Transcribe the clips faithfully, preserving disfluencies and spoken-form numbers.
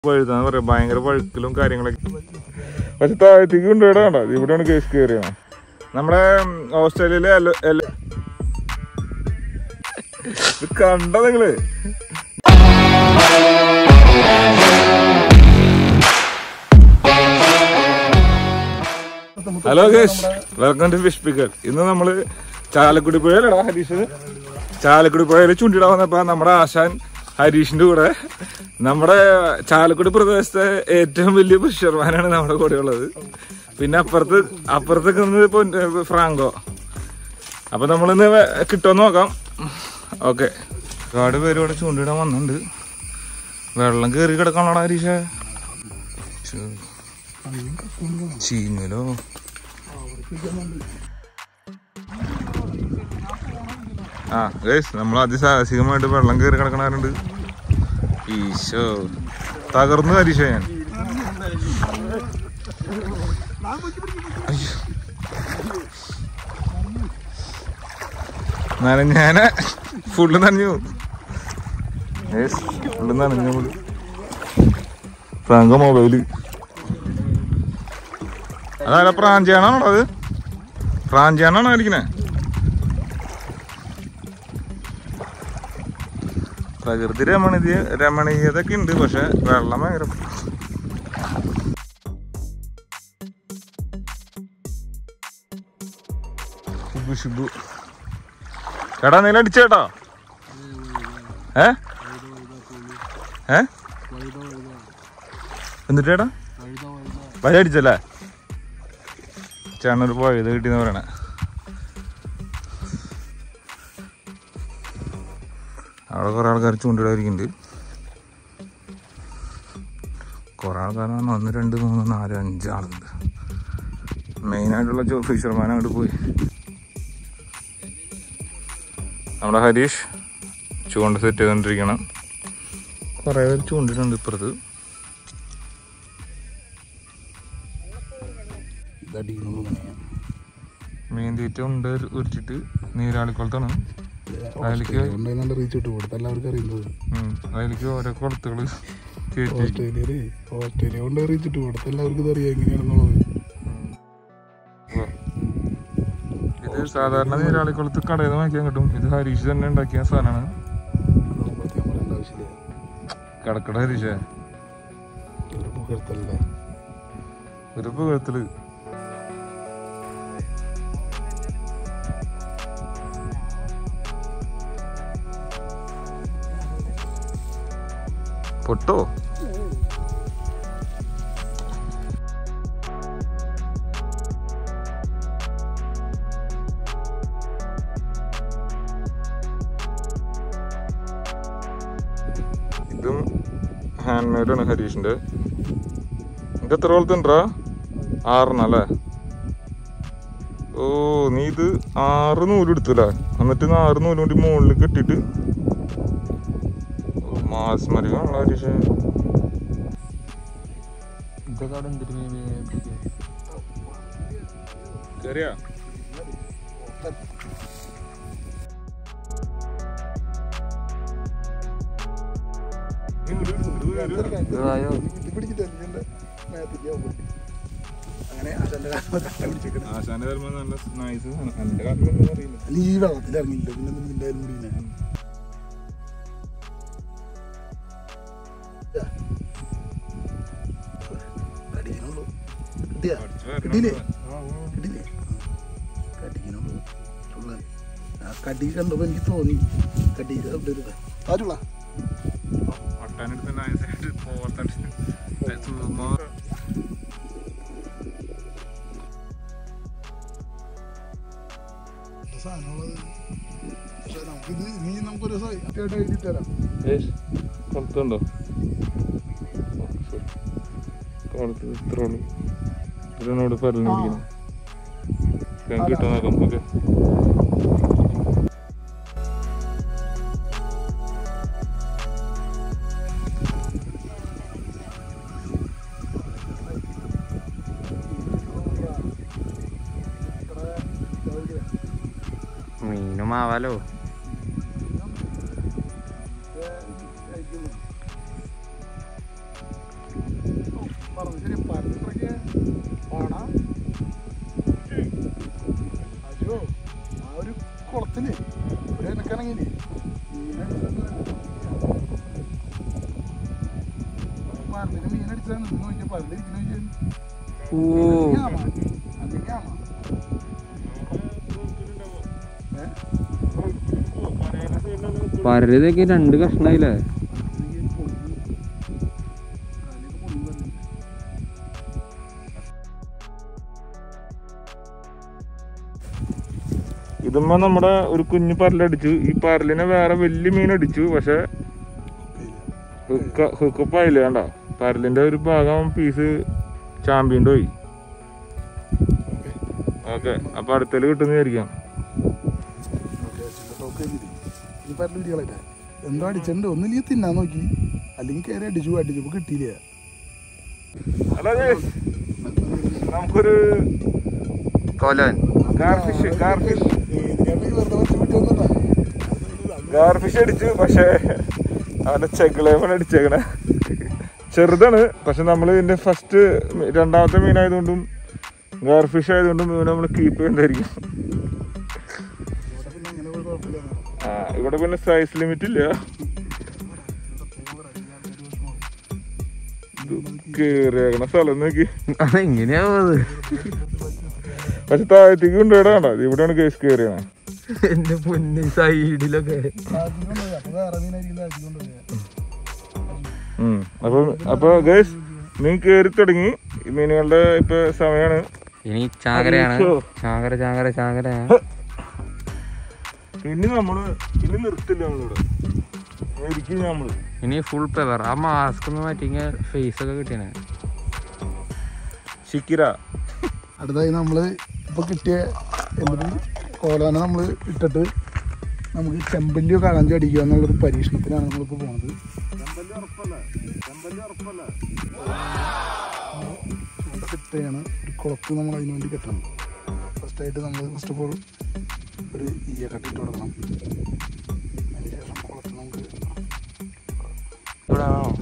പഴുതാന്ന് പറയാം, ഭയങ്കര പഴുക്കലും കാര്യങ്ങളൊക്കെ. പക്ഷെ താഴത്തേക്ക് കൊണ്ടുപോയിടാണ്ട, ഇവിടെയാണ് കേസ് കയറിയാണ്. നമ്മുടെ ഓസ്ട്രേലിയയിലെ ഇത് കണ്ട നിങ്ങള്. Hello guys, welcome to fish pickle. ഇന്ന് നമ്മള് ചാലക്കുടി പുഴയിലടാ ഹരീഷ്, ചാലക്കുടി പുഴയിൽ ചൂണ്ടിടാൻ വന്നപ്പോ നമ്മുടെ ആശാൻ ഹരീഷിന്റെ കൂടെ നമ്മുടെ ചാലക്കുടി പ്രദേശത്തെ ഏറ്റവും വലിയ ഫിഷർമാനാണ് നമ്മുടെ കൂടെ ഉള്ളത്. പിന്നെ അപ്പുറത്ത് അപ്പുറത്തേക്ക് നിന്ന് ഫ്രാങ്കോ. അപ്പൊ നമ്മളിന്ന് കിട്ടുമെന്ന് നോക്കാം. ഓക്കെ, ഒരുപാട് പേര് ഇവിടെ ചൂണ്ടിടാൻ വന്നിട്ടുണ്ട്. വെള്ളം കയറി കിടക്കാണോടാ ഹരീഷ? ചീഞ്ഞലോ. ആ ഗൈസ്, നമ്മൾ അതിസാഹസികമായിട്ട് വെള്ളം കയറി കിടക്കണാറുണ്ട്. ഈശോ, തകർന്നു ഹരീഷ ഞാൻ. നനഞ്ഞാനെ ഫുള്ള് നനഞ്ഞു ഗൈസ്, ഫുള്ള് നനഞ്ഞു. ഫ്രാങ്കോ മൊബൈല് അതല്ല, പ്രാഞ്ചിയാണോ അത്? പ്രാഞ്ചിയാണോ കളിക്കണേ? പ്രകൃതി രമണീയ രമണീയതൊക്കെ ഉണ്ട്, പക്ഷെ വെള്ളം ഭയങ്കര. ഷിബു ഷിബു ചേട്ടാ, നീല അടിച്ചേട്ടാ? ഏ ഏ എന്നിട്ടേട്ടാ വഴി അടിച്ചല്ലേ? ചേട്ടനൊരു പോയത് കിട്ടിയെന്ന് പറയണേ. അവിടെ കുറെ ആൾക്കാർ ചൂണ്ടിടാതിരിക്കുന്നുണ്ട്. കുറെ ആൾക്കാരാണ്, ഒന്ന് രണ്ട് മൂന്ന് നാല് അഞ്ച് ആളുണ്ട്. മെയിനായിട്ടുള്ള ഫിഷർമാൻ അങ്ങോട്ട് പോയി. നമ്മുടെ ഹരീഷ് ചൂണ്ട സെറ്റ് ചെയ്തോണ്ടിരിക്കണം. കുറെ പേര് ചൂണ്ടിട്ടുണ്ട് ഇപ്പുറത്ത്. മീൻ തീറ്റ ഉണ്ട് ഉരിച്ചിട്ട് നീരാളിക്കുളത്താണ്. അതിലേക്ക് അതിലേക്ക് ഓരോ കുളത്തുകള് ഓസ്ട്രേലിയ കൊണ്ട് അറിയിച്ചിട്ട് ഇവിടുത്തെ എല്ലാവർക്കും അറിയാം എങ്ങനെയാണെന്നുള്ളത്. ഇത് സാധാരണ നീരാളിക്കുളത്ത് കടയിൽ നിന്ന് വാങ്ങിക്കാൻ കിട്ടും. ഇത് ഹരീഷ് തന്നെ ഉണ്ടാക്കിയ സാധനമാണ്. കടക്കട ഹരീഷേ, ഒരു പുകഴ്ത്തല്. പൊട്ടോ ഇതും ഹാൻഡ് മെയ്ഡാണ് ഹരീഷിന്റെ. ഇത് എത്ര പോലത്തെ ആറെണ്ണല്ലേ? ഓ, നീ ഇത് ആറ് നൂലെടുത്തല്ലേ? എന്നിട്ട് ആറ് നൂല് കൊണ്ട് മുകളിൽ കെട്ടിട്ട് മാസ്മരികാണല്ലോ ഹരീഷ്. കേറിയാ ആശാന്റെ ധർമ്മം നല്ല നൈസ്. എന്റെ കാലത്തൊന്നും അറിയില്ല. ഈ വെള്ളത്തിൽ ഇറങ്ങിയില്ല, പിന്നെ നിന്റെ മുടിനെ കടി കണ്ടപ്പോ എനിക്ക് തോന്നി കടി ആരുള്ള നമുക്കിത് നീ നമുക്കൊരു സത്യമായിട്ട് എഴുതി തരാം. കളത്തുണ്ടോ? കളത്ത് ഇത്രയുള്ളൂ. ഇതിനോട് പറഞ്ഞു കിട്ടാൻ നോക്കാം. ഓക്കെ, മീനും ആവാലോ. പറഞ്ഞ പരന്നൊക്കെ പാടാ അജോ ആ ഒരു കുളത്തില് ഒരു എനക്കാണെങ്കില് പരന്നിന് മീനടിച്ചാണ് നിന്ന് നോക്കിയാൽ പരന്നിരിക്കുന്ന അല്ലെങ്കിൽ ആമാ പരതൊക്കെ രണ്ട് കഷ്ണായില്ലേ? ഇതുമ്മ നമ്മുടെ ഒരു കുഞ്ഞു പരലടിച്ചു. ഈ പരലിനെ വേറെ വലിയ മീൻ അടിച്ചു. പക്ഷെ ഹുക്കപ്പ് ആയില്ല. വേണ്ട, പരലിന്റെ ഒരു ഭാഗം പീസ് ചാമ്പ്യൻ്റെ പോയി. ഓക്കെ, അപ്പൊ അടുത്തേല് കിട്ടുന്നതായിരിക്കാം. എന്തോ അടിച്ചിട്ടുണ്ട്, ഒന്നില്ലെങ്കിൽ തിന്നാൻ നോക്കി, അല്ലെങ്കിൽ കയറി അടിച്ചു അടിച്ചപ്പോ കിട്ടിയില്ല. ഹലോ, നമുക്കൊരു ഗാർഫിഷ് ഗാർഫിഷ് ഗാർഫിഷ് അടിച്ചു. പക്ഷെ അവന്റെ ചെകളേമാണ് അടിച്ചേക്കണേ. ചെറുതാണ്, പക്ഷെ നമ്മൾ ഇതിന്റെ ഫസ്റ്റ് രണ്ടാമത്തെ മീനായതുകൊണ്ടും ഗാർഫിഷ് ആയതുകൊണ്ടും ഇവനെ നമ്മൾ കീപ്പ് ചെയ്യണ്ടായിരിക്കും. ആ, ഇവിടെ പിന്നെ സൈസ് ലിമിറ്റ് ഇല്ല. കേറിയേക്കണ സ്ഥലം നോക്കി. അതെങ്ങനെയാ പക്ഷെ താഴത്തേക്ക് കൊണ്ടുപോയിടാണ്ട, ഇവിടെയാണ് കേസ് കയറിയാണ്. എന്റെ പൊന്ന് സൈഡിലൊക്കെ. അപ്പൊ അപ്പൊ ഗൈസ് നീ കേറി തുടങ്ങി. മീനുകളുടെ ഇപ്പൊ സമയാണ്. ഇനി ചാകരയാണ്. ചാകര ചാകര ചാകര. ഇനി നമ്മള് ഇനി നിർത്തില്ല. നമ്മളിവിടെ നമ്മള് ഇനി ഫുൾ പെവർ. ആ മാസ്ക് ഒന്ന് മാറ്റിങ്ങ ഫേസ് ഒക്കെ കിട്ടിയാണ്. ഷിക്കിര അടുത്തായി നമ്മള് ഇപ്പൊ കിട്ടിയ എന്തെങ്കിലും കോലാന നമ്മള് ഇട്ടിട്ട് നമുക്ക് ചെമ്പല്ലിയോ കളഞ്ചോ അടിക്കുക എന്നുള്ളൊരു പരീക്ഷണത്തിനാണ് നമ്മളിപ്പോ പോണത്. കിട്ടുകയാണ് ഒരു കുളത്ത് നമ്മൾ അതിന് വേണ്ടി കെട്ടണം. ഫസ്റ്റായിട്ട് നമ്മൾ ഫസ്റ്റ് ഓഫ് ഓൾ ഒരു ഈയ കട്ടിട്ട് കൊടുക്കണം. അതിനുശേഷം കുളത്ത് നമുക്ക് ഇവിടെ ആണോ?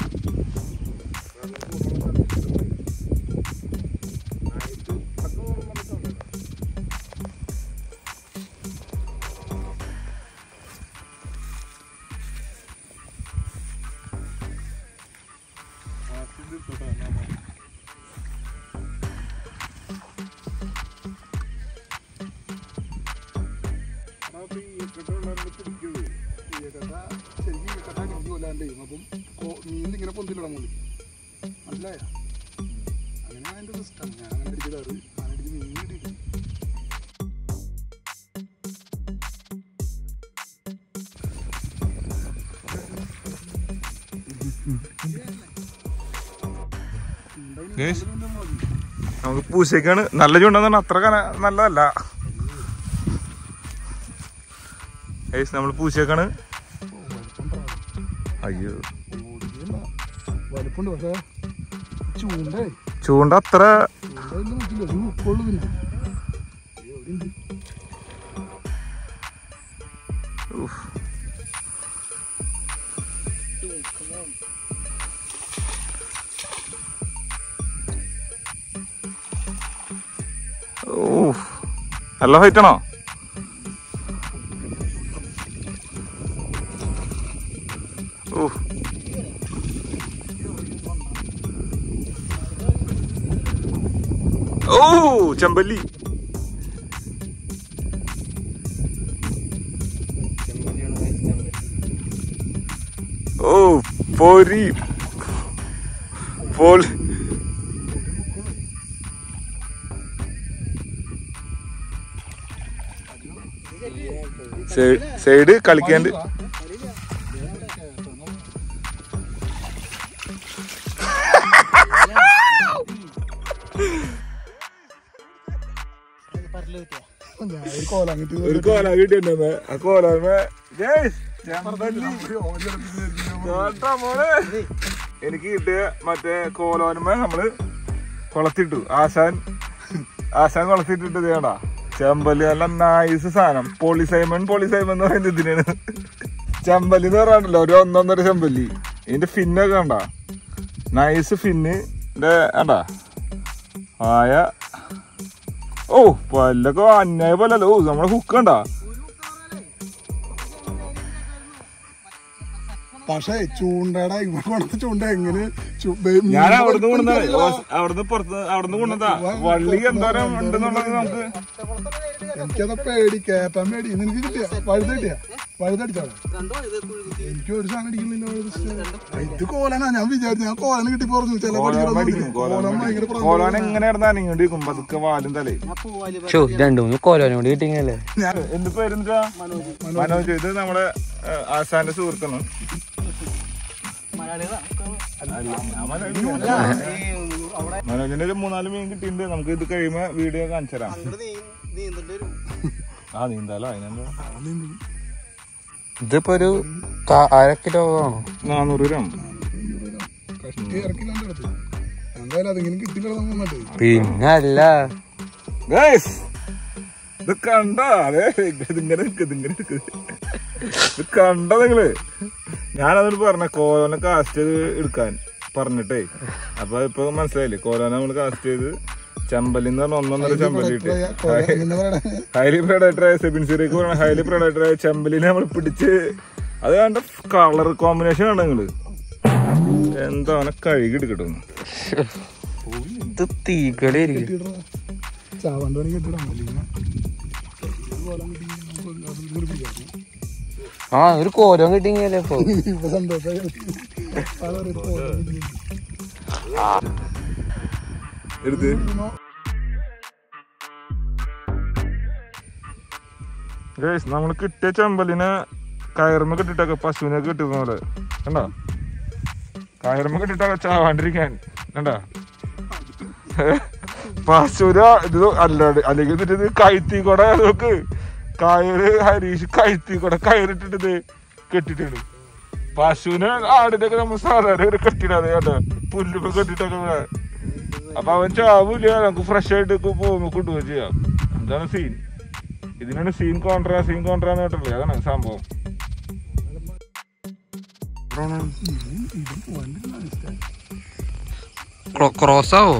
അപ്പം മീനിങ്ങനെ പൊന്തിലിടാൻ മതി. മനസ്സിലായ? അങ്ങനെയാണ് അതിൻ്റെ സിസ്റ്റം. ഞാൻ അങ്ങനെ അടിച്ചിടാറ്. അങ്ങനെ അടിച്ച് മീൻ കിട്ടിയിട്ട് നമുക്ക് പൂശയ്ക്കാണ്. നല്ല ചൂണ്ടെന്ന് പറഞ്ഞാൽ അത്ര കന നല്ലതല്ല. നമ്മൾ പൂശയ്ക്കാണ്. അയ്യോ, വലിപ്പുണ്ട്. പക്ഷേ ചൂണ്ടേ ചൂണ്ട അത്ര ഉപ്പുള്ളൂ. പിന്നെ ഓ, നല്ല ഹൈറ്റാണോ? ഓ, ഓ ചെമ്പല്ലി. ഓ പൊരി പോൾ. സൈഡ് കളിക്കാണ്ട്. ഒരു കോല കിട്ടിയ ആ കോലാമ എനിക്ക് കിട്ടിയ മറ്റേ കോലോനുമ നമ്മള് കൊളത്തിട്ടു. ആശാൻ ആശാൻ കൊളത്തിട്ടിട്ട് ചെയ്യണ്ട. ചെമ്പല്ലി നല്ല നൈസ് സാധനം. പോളിസൈമൺ പോളിസൈമൺ എന്ന് പറയുന്നത് ഇതിനാണ്. ചെമ്പല്ലി എന്ന് പറയാണ്ടല്ലോ, ഒരു ഒന്നൊന്നര ചെമ്പല്ലി. ഇതിന്റെ ഫിന്നൊക്കെ കണ്ട, നൈസ് ഫിന്ന്, കണ്ടാ ആയ. ഓ പല്ലൊക്കെ അന്യായ പോലല്ലോ. ഓ നമ്മുടെ ഹുക്ക് കണ്ടാ. പക്ഷേ ചൂണ്ടയുടെ ഇവിടെ കൊണ്ടത്തെ ചൂണ്ട എങ്ങനെ ഞാൻ അവിടുന്ന് കൊണ്ടുവന്നാ അവിടുന്ന് പുറത്ത് അവിടുന്ന് കൊണ്ടുവന്നാ വള്ളി എന്തോരം ഉണ്ടെന്നുള്ളത് നമുക്ക്. എനിക്കത് പേടി കേപ്പാൻ പേടി. നിനക്ക് കിട്ടിയ വഴുത കിട്ടിയ വഴുതടിച്ചാണ്. എനിക്ക് ഒരു സാധനം അടിക്കുന്നില്ല. ഇത് കോലാനാ ഞാൻ വിചാരിച്ചു. ഞാൻ കോലന് കിട്ടി പറഞ്ഞു. ചില കോലാൻ എങ്ങനെ ഇടന്നാണ് ഇങ്ങോട്ട് ഇരിക്കും പതുക്കെ വാലും തലേ. രണ്ടു മൂന്ന് കോലോനും കൂടി കിട്ടിയല്ലേ. എന്ത് പേരെന്താ? മനോജ്. ഇത് നമ്മുടെ ആശാന്റെ സുഹൃത്താണ്. മനോജിന്റെ ഒരു മൂന്നാല് മീൻ കിട്ടിയിട്ടുണ്ട്. നമുക്ക് ഇത് കഴിയുമ്പോ വീഡിയോ കാണിച്ചു തരാം. ആ നീന്താലോ അതിനെന്താ. ഇതിപ്പോ ഒരു അര കിലോ ആണോ? നാനൂറ് ഗ്രാം. പിന്നല്ല ഇത് കണ്ട. അതെ ഇതിങ്ങനെ ഇതിങ്ങനെ ഇത് കണ്ട നിങ്ങള്. ഞാനതിന് പറഞ്ഞ കോലോനെ കാസ്റ്റ് ചെയ്ത് എടുക്കാൻ പറഞ്ഞിട്ടേ. അപ്പൊ ഇപ്പൊ മനസ്സിലായില്ലേ കോലോനെ നമ്മള് കാസ്റ്റ് ചെയ്ത് ചെമ്പലിന്ന് പറഞ്ഞ ഒന്നൊന്നര ചെമ്പലി ഇട്ട് ഹൈലി പ്രൊഡക്ടറായ സെബിൻസിലേക്ക് പറഞ്ഞ ഹൈലി പ്രൊഡക്ടറായ ചെമ്പലിനെ നമ്മൾ പിടിച്ച് അത് കണ്ട കളർ കോമ്പിനേഷൻ ആണ് നിങ്ങള്. എന്താ അവനെ കഴുകി എടുക്കട്ടെ. ആ ഒരു കോലം കിട്ടിയല്ലേ ഇപ്പൊ. എടുത്ത് നമ്മള് കിട്ടിയ ചെമ്പലിനെ കയറുമ്പോ കിട്ടിട്ടൊക്കെ പശുവിനെ കിട്ടുന്ന പോലെ കണ്ടോ. കയറുമ്പോ കിട്ടിട്ടൊക്കെ ചാവാണ്ടിരിക്കാൻ കണ്ടാ. പശുര ഇത് അല്ലാണ്ട് അല്ലെങ്കിൽ ഇത് കയറ്റി കൂടെ നോക്ക്. കയറ് ഹരീഷ് കയറ്റി കൂടെ കയറിട്ടിട്ട് കെട്ടിട്ടാണ്. പശുവിനെ ആടിന്റെ ഒക്കെ നമ്മൾ സാധാരണ ഒരു കെട്ടിടാതെ കേട്ടോ പുല്ലൊക്കെ കെട്ടിട്ടൊക്കെ. അപ്പൊ അവൻ ചാവൂല. നമുക്ക് ഫ്രഷ് ആയിട്ട് പോകുമ്പോ കൊണ്ടുപോയി ചെയ്യാം. എന്താണ് സീൻ. ഇതിനാണ് സീൻ കോൺട്രാ സീൻ കോൺട്രാന്ന് കേട്ടല്ലേ. അതാണ് സംഭവം. ക്രോസ് ആവോ?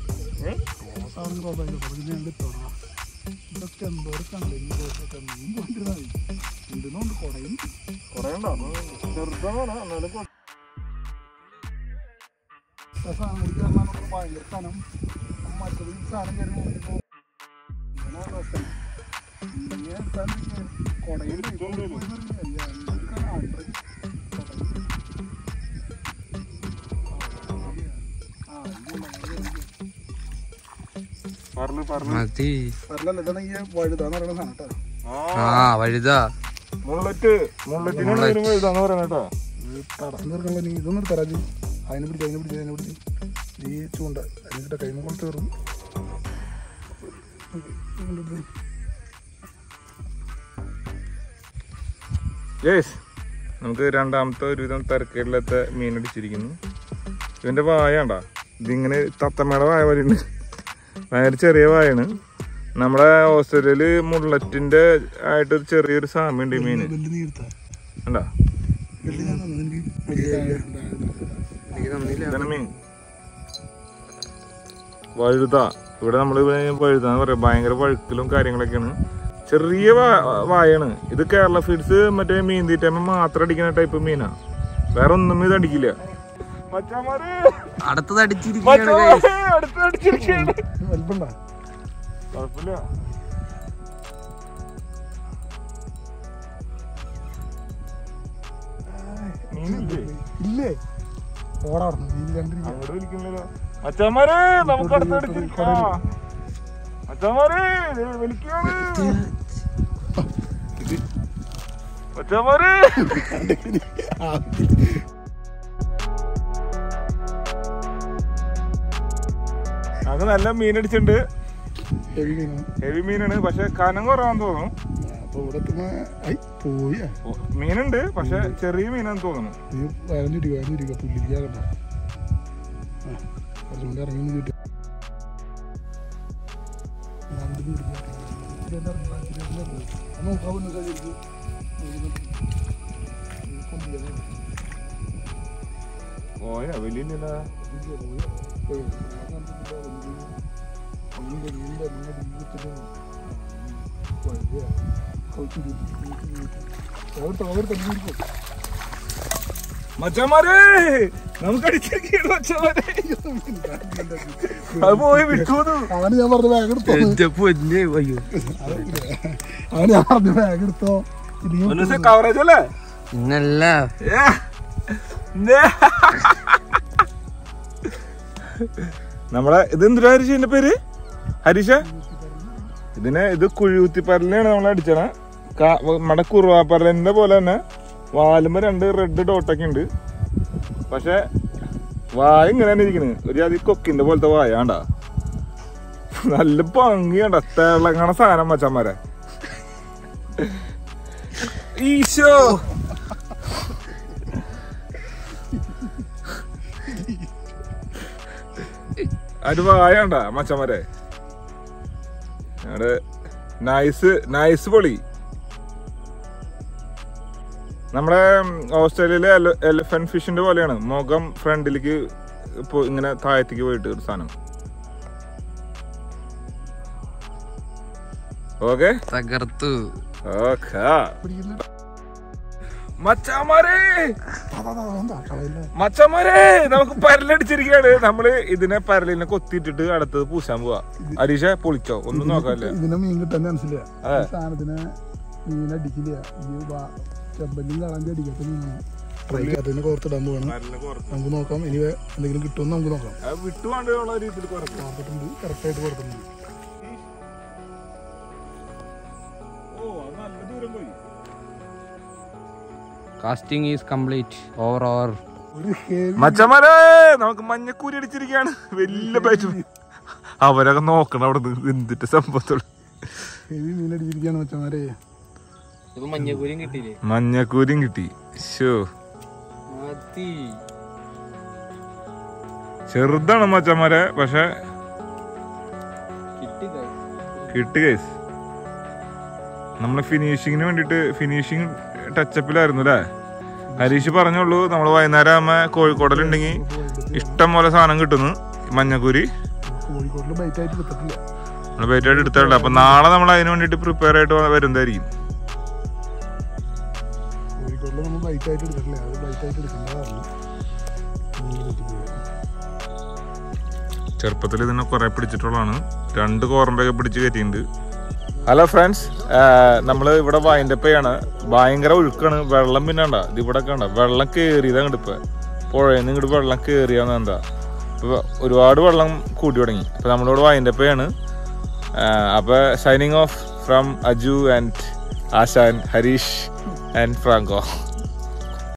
ഇതൊക്കെ എന്തോ മീൻ പോയിട്ടിരുന്നാൽ എന്തിനുണ്ട് കുടയും കുറയണ്ടോ ചെറുതാണ്. എന്നാലും ഭയങ്കര സ്ഥലം മറ്റൊരു സാധനം കയറി കുടയും വഴുതാന്ന് പറയുന്ന സാധനം കേട്ടോ. ആ വഴുതാ മുള്ളറ്റ് മുള്ളറ്റിന് വഴുതാന്ന് പറയണ കേട്ടോ. ഇതൊന്നും തരാജി. അതിനെ പിടിച്ച് അതിനെ പിടിച്ച് അതിനെ പിടിച്ച് ഈ ചൂണ്ട അതിന്റെ കൈമ കൊടുത്ത് കയറും. യെസ് നമുക്ക് രണ്ടാമത്തെ ഒരുവിധം തരക്കേടിലത്തെ മീൻ അടിച്ചിരിക്കുന്നു. ഇവന്റെ വായണ്ടാ. ഇതിങ്ങനെ തത്തമ്മയുടെ വായ പോലെ ഉണ്ട്. ഭയങ്കര ചെറിയ വായാണ്. നമ്മുടെ ഓസ്ട്രേലിയയില് മുള്ളറ്റിന്റെ ആയിട്ടൊരു ചെറിയൊരു സാമ്യമുണ്ട് ഈ മീന് കണ്ടാ. ഇതാണ് മീൻ വഴുത. ഇവിടെ നമ്മള് വഴുതാന്ന് പറയാം. ഭയങ്കര വഴുക്കലും കാര്യങ്ങളൊക്കെയാണ്. ചെറിയ വായാണ്. ഇത് കേരള ഫീഡ്സ് മറ്റേ മീൻ തീറ്റമ്മ മാത്രം അടിക്കുന്ന ടൈപ്പ് മീനാ. വേറെ ഒന്നും ഇത് അടിക്കില്ല. അടുത്തത് അടിച്ചിരിക്കുകയാണ്. കുഴപ്പമില്ല. മീനില്ലേ ഇല്ലേ ഓടാ അങ്ങോട്ട് വിളിക്കുന്നില്ലല്ലോ. അച്ഛന്മാരെ നമുക്ക് അടുത്തടിച്ചിരിക്കാം. അച്ഛന്മാരെ വിളിക്കാണ്. അച്ഛന്മാരെ അത് നല്ല മീനടിച്ചിട്ടുണ്ട്. ഹെവി മീനാണ്. പക്ഷെ കനം കുറവാന്ന് തോന്നുന്നു. മീനുണ്ട് പക്ഷെ ചെറിയ മീനാന്ന് തോന്നുന്നു. പോയാ വലിയ മച്ചാമാരെ നമുക്ക് അടിച്ചിരിക്കുകയാണ് മച്ചാമാരെ. അത് പോയി വിട്ടു. അവന് ഞാൻ പറഞ്ഞ ബാഗ് എടുത്തോ അവന് ഞാൻ പറഞ്ഞ ബാഗ് എടുത്തോ. കവറേജ് അല്ലേ ഇന്നല്ല നമ്മളെ ഇത് എന്തിനാ ഹരീഷിന്റെ പേര്? ഹരീഷ ഇതിനെ ഇത് കുഴികുത്തിപ്പരലിനാണ് നമ്മൾ അടിച്ചത്. നമ്മുടെ കുറുവാപ്പരലിന്റെ പോലെ തന്നെ വാലുമ്പോ രണ്ട് റെഡ് ഡോട്ടൊക്കെ ഉണ്ട്. പക്ഷെ വായ ഇങ്ങനെ തന്നെ ഇരിക്കണ്. ഒരു അതി കൊക്കിന്റെ പോലത്തെ വായ വേണ്ട, നല്ല ഭംഗിയുണ്ട തിളങ്ങണ സാധനം മച്ചന്മാരെ. ഈശോ അത് വായണ്ട മച്ചന്മാരെ. ഞങ്ങളുടെ നൈസ് നൈസ് പൊളി. നമ്മുടെ ഓസ്ട്രേലിയയിലെ എലിഫന്റ് ഫിഷിന്റെ പോലെയാണ് മുഖം ഫ്രണ്ടിലേക്ക് ഇങ്ങനെ താഴത്തേക്ക് പോയിട്ട് ഒരു സാധനം. ഓക്കെ തകർത്തു. മച്ചാമാരെ മച്ചാമാരെ നമുക്ക് പരലടിച്ചിരിക്കുകയാണ്. നമ്മള് ഇതിനെ പരലിനെ കൊത്തിയിട്ടിട്ട് അടുത്തത് പൂശാൻ പോവാ. അരീഷ പൊളിച്ചോ? ഒന്നും നോക്കാല്ലേ. ഇതിനെ മീൻ കിട്ടാൻ മനസ്സിലാ സാധനത്തിനെ മീൻ അടിക്കില്ല. ചെമ്പല്ലും കളാൻ്റെ അടിക്കാത്ത മീനാണ്. ട്രൈ അതിനെ കോർത്തിടാൻ പോവാണ്. നമുക്ക് നോക്കാം ഇനി എന്തെങ്കിലും കിട്ടുമെന്ന് നമുക്ക് നോക്കാം. വിട്ടുകൊണ്ടുള്ള രീതിയിൽ കറക്റ്റായിട്ട് കൊടുത്തിട്ടുണ്ട്. Casting is complete. Over over മച്ചമാരെ നമുക്ക് മഞ്ഞക്കൂരി അടിച്ചിരിക്കുകയാണ്. വലിയ പൈസ അവരൊക്കെ നോക്കണം അവിടെ നിന്ന് എന്തിട്ട് സംഭവത്തോട്. ഹെവി മീൻ അടിച്ചിരിക്കുകയാണ് മച്ചമാരെ. മഞ്ഞക്കൂരിയും കിട്ടിയില്ലേ? മഞ്ഞക്കൂരിയും കിട്ടി. ഷോ ചെറുതാണ് മച്ചന്മാരെ, പക്ഷെ കിട്ടി ഗൈസ്. നമ്മള് ഫിനിഷിങ്ങിന് വേണ്ടിട്ട് ഫിനിഷിങ് ടച്ചപ്പിലായിരുന്നു അല്ലേ? ഹരീഷ് പറഞ്ഞോളൂ നമ്മള് വൈകുന്നേരം ആകുമ്പോ കോഴിക്കോടിലുണ്ടെങ്കിൽ ഇഷ്ടം പോലെ സാധനം കിട്ടുന്നു. മഞ്ഞക്കൂരി കോഴിക്കോടില് ബൈറ്റ് ആയിട്ട് കിട്ടത്തില്ല. നമ്മള് ബൈറ്റ് ആയിട്ട് എടുത്തിട്ടുണ്ട്. അപ്പൊ നാളെ നമ്മൾ അതിന് വേണ്ടിട്ട് പ്രിപ്പയർ ആയിട്ട് വരുന്നതായിരിക്കും. കോഴിക്കോടില് നമ്മൾ ബൈറ്റ് ആയിട്ട് എടുത്തിട്ടില്ല. അത് ബൈറ്റ് ആയിട്ട് എടുക്കേണ്ടതാണ്. ചെറുപ്പത്തിൽ ഇതിനെ കുറെ പിടിച്ചിട്ടുള്ളതാണ്. രണ്ട് കോറമ്പൊക്കെ പിടിച്ച് കയറ്റിയിട്ടുണ്ട്. ഹലോ ഫ്രണ്ട്സ്, നമ്മള് ഇവിടെ വൈൻഡപ്പയാണ്. ഭയങ്കര ഒഴുക്കാണ്. വെള്ളം പിന്നെ ഉണ്ടാ ഇത് ഇവിടെ ഒക്കെ ഉണ്ടാ വെള്ളം കയറിയതാ. ഇങ്ങോട്ട് ഇപ്പൊ പുഴയിൽ ഇങ്ങോട്ട് വെള്ളം കയറിയാന്ന് എന്താ ഇപ്പൊ ഒരുപാട് വെള്ളം കൂട്ടി തുടങ്ങി. അപ്പൊ നമ്മളിവിടെ വൈൻഡപ്പയാണ്. അപ്പൊ signing off from Aju and Ashan, Harish and Franco.